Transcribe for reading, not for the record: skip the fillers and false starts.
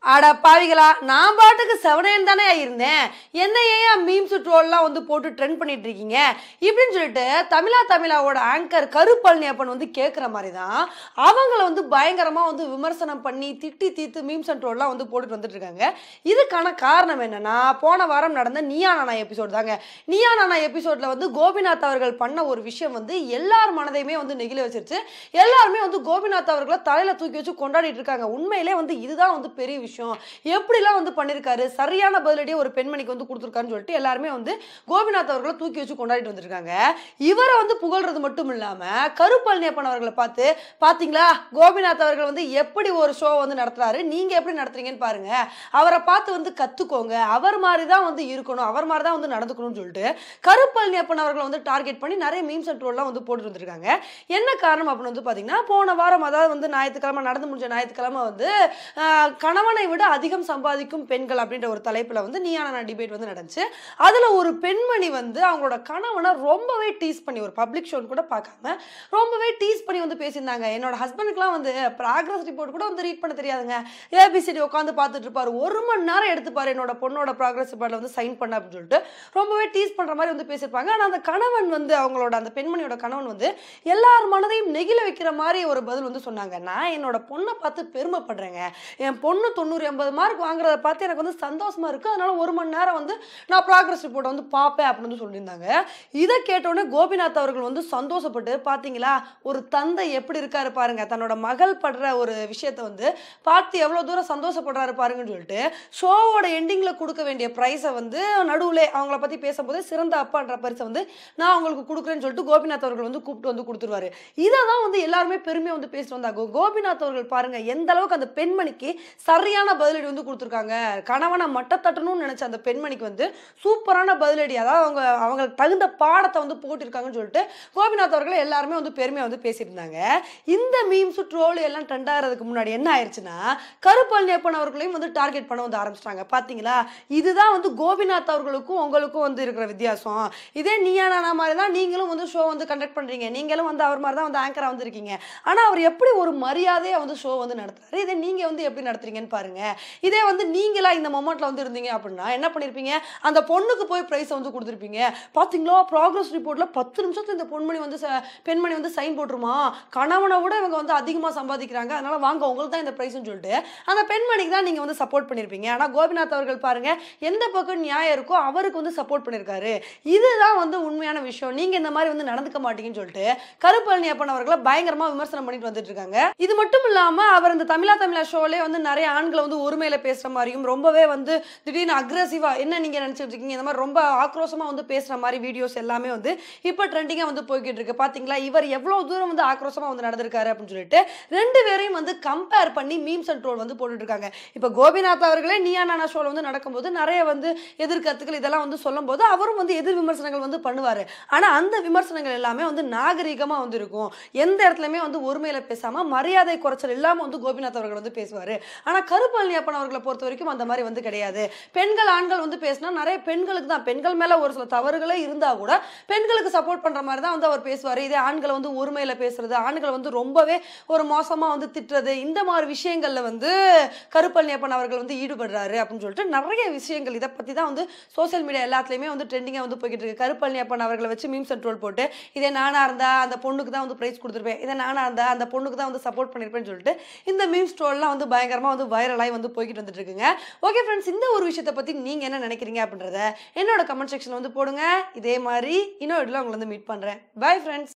அட பாவிகளா, நான் பாட்டுக்கு செவனேன்னு தானே இருந்தேன். என்ன ஏன் மீம்ஸ் ட்ரோல்லாம் வந்து போட்டு ட்ரெண்ட் பண்ணிட்டு இருக்கீங்க இப்படின்னு சொல்லிட்டு தமிழாவோட ஆங்கர் கருப்பழனியப்பன் வந்து கேட்குற மாதிரி தான் அவங்கள வந்து பயங்கரமாக வந்து விமர்சனம் பண்ணி திட்டி தீர்த்து மீம்ஸ் அண்ட் ட்ரோல்லாம் வந்து போட்டுட்டு வந்துட்டு இருக்காங்க. இதுக்கான காரணம் என்னன்னா, போன வாரம் நடந்த நீயா நானா எபிசோட் தாங்க. நீயா நானா எபிசோட்ல வந்து கோபிநாத் அவர்கள் பண்ண ஒரு விஷயம் வந்து எல்லார் மனதையுமே வந்து நெகிழ வச்சிருச்சு. எல்லாருமே வந்து கோபிநாத் அவர்களை தலையில தூக்கி வச்சு கொண்டாடிட்டு இருக்காங்க. உண்மையிலே வந்து இதுதான் வந்து பெரிய விஷயம். எப்படிலாம் வந்து பண்ணிருக்காரு, சரியான பதிலடியே ஒரு பெண்மணிக்கு வந்து கொடுத்துருக்காருன்னு சொல்லிட்டு எல்லாருமே வந்து கோபிநாத் அவர்களை தூக்கி வச்சு கொண்டாடிட்டு வந்திருக்காங்க. இவரை வந்து புகழ்றது மட்டும் இல்லாம கருப்பழனியப்பன் அவர்களை பார்த்து, பாத்தீங்களா கோபிநாத் அவர்கள் வந்து எப்படி ஒரு ஷோ வந்து நடத்துறாரு, நீங்க எப்படி நடத்துறீங்கன்னு பாருங்க, அவரை பார்த்து வந்து கத்துக்கோங்க, அவர் மாதிரி தான் வந்து இருக்கணும், அவர் மாதிரி தான் வந்து நடந்துக்கணும்னு சொல்லிட்டு கருப்பழனியப்பன் அவர்களை வந்து டார்கெட் பண்ணி நிறைய மீம்ஸ் அண்ட் ட்ரோல்லாம் வந்து போட்டு வந்திருக்காங்க. என்ன காரணம் அப்படின்னு வந்து பாத்தீங்கன்னா, போன வாரம் அதாவது வந்து ஞாயிற்றுக்கிழமை நடந்து முடிஞ்ச ஞாயிற்றுக்கிழமை வந்து கணவனை விட அதிகம் சம்பாதிக்கும் பெண்கள் அப்படின்ற ஒரு தலைப்புல வந்து நீயான டிபேட் வந்து நடந்துச்சு. அதுல ஒரு பெண்மணி வந்து அவங்களோட கணவனை ரொம்பவே டீஸ் பண்ணி, ஒரு பப்ளிக் ஷோ கூட பார்க்காம ரொம்பவே டீஸ் பண்ணி வந்து பேசியிருந்தாங்க. என்னோட ஹஸ்பண்டுக்குலாம் வந்து ப்ராக்ரஸ் ரிப்போர்ட் கூட வந்து ரீட் பண்ண தெரியாதுங்க, ஏபிசிடி உட்காந்து பார்த்துட்டு இருப்பாரு, 1 மணி நேரம் எடுத்துப்பாரு என்னோட பொண்ணோட ப்ராக்ரஸ் ரிப்போர்ட்ல வந்து சைன் பண்ண அப்படின்னு சொல்லிட்டு ரொம்பவே டீஸ் பண்ற மாதிரி வந்து பேசியிருப்பாங்க. ஆனா அந்த கணவன் வந்து அவங்களோட அந்த பெண்மணியோட கணவன் வந்து எல்லார் மனதையும் நெகிழ வைக்கிற மாதிரி ஒரு பதில் வந்து சொன்னாங்க. நான் என்னோட பொண்ணை பார்த்து பெருமைப்படுறேங்க, என் பொண்ணு 90-80 மார்க் வாங்குறத பார்த்து எனக்கு வந்து சந்தோஷமா இருக்கு, அதனால 1 மணி நேரம் வந்து நான் ப்ராக்ரஸ் ரிப்போர்ட் வந்து பார்ப்பேன் அப்படின்னு சொல்லியிருந்தாங்க. இதை கேட்டோடனே கோபிநாத் அவர்கள் வந்து சந்தோஷப்பட்டு, பாத்தீங்களா ஒரு தந்தை எப்படி இருக்காரு பாருங்க, தன்னோட மகள் படுற ஒரு விஷயத்த வந்து பார்த்து எவ்வளவு தூரம் சந்தோஷப்படுறாரு பாருங்கன்னு சொல்லிட்டு ஷோவோட எண்டிங்ல கொடுக்க வேண்டிய பிரைஸை வந்து நடுவுல அவங்கள பத்தி பேசும்போது சிறந்த அப்பான்ற பரிசை வந்து நான் உங்களுக்கு கொடுக்குறேன்னு சொல்லிட்டு கோபிநாத் அவர்கள் வந்து கூப்பிட்டு வந்து கொடுத்துருவாரு. இதை தான் வந்து எல்லாருமே பெருமையா வந்து பேசிட்டு வந்தாங்க. கோபிநாத் அவர்கள் பாருங்க எந்த அளவுக்கு அந்த பெண்மணிக்கு சரியான பதிலடி வந்து கொடுத்துருக்காங்க. கணவனை மட்டத்தட்டணும்னு நினைச்ச அந்த பெண்மணிக்கு வந்து சூப்பரான பதிலடி, அதாவது அவங்களுக்கு தகுந்த பாடத்தை வந்து போட்டிருக்காங்கன்னு சொல்லிட்டு கோபிநாத் அவர்களை எல்லாருமே வந்து பெருமையா வந்து பேசியிருந்தாங்க. இந்த மீம்ஸ் ட்ரோல் எல்லாம் ட்ரெண்ட் ஆகிறதுக்கு முன்னாடி என்ன ஆயிடுச்சுன்னா, கருப்பழனியப்பன் அவர்களையும் வந்து டார்கெட் பண்ண வந்து ஆரம்பிச்சிட்டாங்க. பாத்தீங்களா, இதுதான் வந்து கோபிநாத் அவர்களுக்கும் உங்களுக்கும் வந்து இருக்கிற வித்தியாசம். இதே நீயா நானா மாதிரி தான் நீங்களும் வந்து ஷோ வந்து கண்டக்ட் பண்றீங்க, நீங்களும் வந்து அவர் மாதிரி தான் வந்து ஆங்கரா வந்து இருக்கீங்க. ஆனா அவர் எப்படி ஒரு மரியாதையா வந்து ஷோ வந்து நடத்துறாரு, இதே நீங்க வந்து எப்படி நடத்துறீங்கன்னு பாருங்க. இதே வந்து நீங்களா இந்த மொமெண்ட்ல வந்து இருந்தீங்க அப்படின்னா என்ன பண்ணிருப்பீங்க, அந்த பொண்ணுக்கு போய் பிரைஸ் வந்து கொடுத்துருப்பீங்க. பாத்தீங்களா ப்ராக்ரஸ் ரிப்போர்ட்ல 10 நிமிஷத்துல இந்த பெண்மணி வந்து சைன் போட்டுருமா, கணவனை விட இவங்க வந்து அதிகமா சம்பாதிக்கிறாங்க, அதனால வாங்க உங்களுக்கு தான் இந்த பிரைஸ்னு சொல்லிட்டு அந்த பெண்மணிக்கு தான் நீங்க வந்து சப்போர்ட் பண்ணிருப்பீங்க. ஆனா கோபிநாத் அவர்கள் பாருங்க எந்த பக்கம் நியாயம் இருக்கோ அவருக்கு வந்து சப்போர்ட் பண்ணிருக்காரு. இதுதான் வந்து உண்மையான விஷயம், நீங்க இந்த மாதிரி வந்து நடந்துக்க மாட்டீங்கன்னு சொல்லிட்டு கருப்பழனியப்பன் அவர்களை பயங்கரமா விமர்சனம் பண்ணிட்டு வந்துட்டு இருக்காங்க. இது மட்டும் இல்லாம அவர் இந்த தமிழா ஷோலே வந்து நிறைய ஆண்களை வந்து ஒருமையில பேசுற மாதிரியும் ரொம்பவே வந்து திடீர்னு அக்ரெசிவா என்ன நீங்க நினைச்சிட்டு இருக்கீங்க இந்த மாதிரி ரொம்ப ஆக்ரோஷமா வந்து பேசுற மாதிரி வீடியோஸ் எல்லாமே வந்து இப்ப ட்ரெண்டிங்கா வந்து போய்கிட்டு இருக்கு. பாத்தீங்களா இவர் எவ்வளவு தூரம் வந்து ஆக்ரோஷமா வந்து நடந்திருக்காரு அப்படின்னு சொல்லிட்டு ரெண்டு பேரையும் வந்து கம்பேர் பண்ணி மீம்ஸ் அண்ட் ட்ரோல் வந்து போட்டுட்டு இருக்காங்க. இப்ப கோபிநாத் அவர்களே நீயா நானா ஷோல வந்து நடக்கும்போது நிறைய வந்து எதிர்கருத்துக்கள் இதெல்லாம் வந்து சொல்லும் போது அவரும் வந்து எதிர் விமர்சனங்கள் வந்து பண்ணுவாரு. ஆனா அந்த விமர்சனங்கள் எல்லாமே வந்து நாகரிகமா வந்து இருக்கும், எந்த இடத்துலயுமே வந்து ஒருமையில பேசாம மரியாதை குறைச்சல் இல்லாம வந்து கோபிநாத் அவர்கள் வந்து பேசுவாரு. ஆனா கருப்பழனியப்பன் அவர்களை பொறுத்த வரைக்கும் அந்த மாதிரி வந்து கிடையாது. பெண்கள் ஆண்கள் வந்து பேசினா நிறைய பெண்களுக்கு தான், பெண்கள் மேல ஒரு சில தவறுகளே இருந்தா கூட பெண்களுக்கு சப்போர்ட் பண்ற மாதிரி தான் வந்து அவர் பேசுவாரு. இதே ஆண்களை வந்து ஒருமையில பேசுறது, ஆண்களை வந்து ரொம்பவே ஒரு மோசமா வந்து திட்டுறது, இந்த மாதிரி விஷயங்கள்ல வந்து கருப்பழனியப்பன் அவர்கள் வந்து ஈடுபடுறாரு அப்படின்னு சொல்லிட்டு நிறைய விஷயங்கள் இதை பத்தி தான் வந்து சோசியல் மீடியா எல்லாத்துலயுமே வந்து ட்ரெண்டிங்கா வந்து போய்கிட்டு இருக்கு. கருப்பழனியப்பன் அவர்களை வச்சு மீம்ஸ் அண்ட் ட்ரோல் போட்டு இதே நானா இருந்தா அந்த பொண்ணுக்கு தான் வந்து பிரைஸ் கொடுத்துருப்பேன், இதே நானா இருந்தா அந்த பொண்ணுக்கு தான் வந்து சப்போர்ட் பண்ணிருப்பேன்னு சொல்லிட்டு இந்த மீம்ஸ் ட்ரோல்லாம் வந்து பயங்கரமா வந்து வைரலாய் வந்து போய்கிட்டு வந்துட்டு இருக்குங்க. ஓகே ஃப்ரெண்ட்ஸ், இந்த ஒரு விஷயத்தை பத்தி நீங்க என்ன நினைக்கிறீங்க அப்படின்றத என்னோட கமெண்ட் செக்ஷன்ல வந்து போடுங்க. இதே மாதிரி இன்னொரு வீடியோல உங்களை வந்து மீட் பண்றேன். Bye friends.